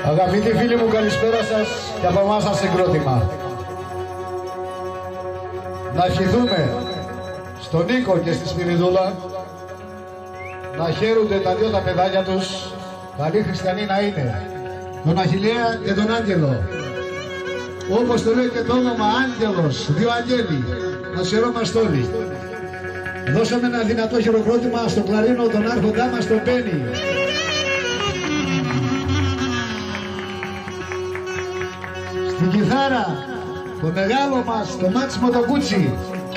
Αγαπητοί φίλοι μου, καλησπέρα σας και από εμάς σας συγκρότημα. Να ευχηθούμε στον Νίκο και στη Σπυριδούλα να χαίρονται τα δύο τα παιδάκια τους, καλοί χριστιανοί να είναι, τον Αχιλλέα και τον Άγγελο. Όπως το λέει και το όνομα Άγγελος, δύο αγγέλοι, να χαιρόμαστε όλοι. Δώσαμε ένα δυνατό χειροκρότημα στο κλαρίνο τον άρχοντά μας τον Μπένι. Στην κιθάρα το μεγάλο μας, το Μάτσιμο το Κούτσι.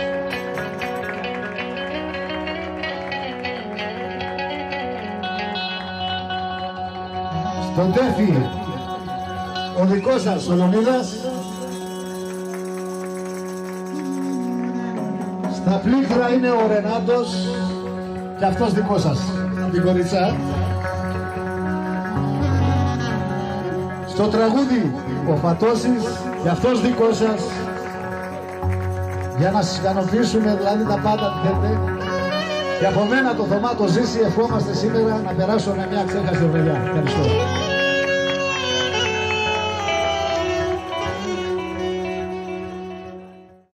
Στον τέφι ο δικός σας ο Λεωνίδας. Στα πλήκτρα είναι ο Ρενάτος και αυτός δικός σας, την κοριτσά. Στο τραγούδι ο Φατώσης και αυτός δικός σας, για να σας ικανοποιήσουμε δηλαδή τα πάντα τι θέλετε. Και από μένα το Θωμά το Ζήση ευχόμαστε σήμερα να περάσουμε μια ξέχαστη βραδιά. Ευχαριστώ.